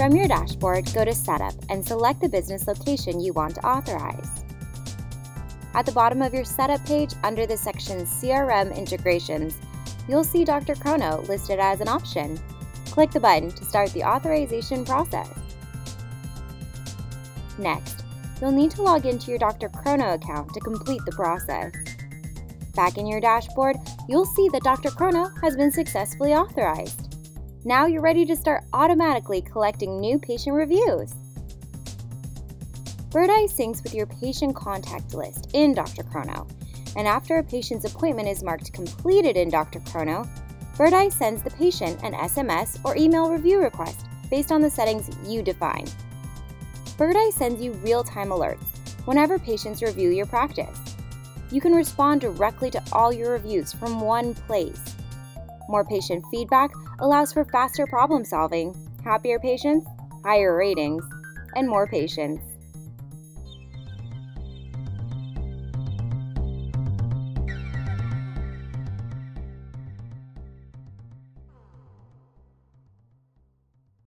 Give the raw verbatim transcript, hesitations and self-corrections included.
From your dashboard, go to Setup and select the business location you want to authorize. At the bottom of your Setup page, under the section C R M Integrations, you'll see Doctor Chrono listed as an option. Click the button to start the authorization process. Next, you'll need to log into your Doctor Chrono account to complete the process. Back in your dashboard, you'll see that Doctor Chrono has been successfully authorized. Now you're ready to start automatically collecting new patient reviews. BirdEye syncs with your patient contact list in Doctor Chrono, and after a patient's appointment is marked completed in Doctor Chrono, BirdEye sends the patient an S M S or email review request based on the settings you define. BirdEye sends you real-time alerts whenever patients review your practice. You can respond directly to all your reviews from one place. More patient feedback allows for faster problem solving, happier patients, higher ratings, and more patients.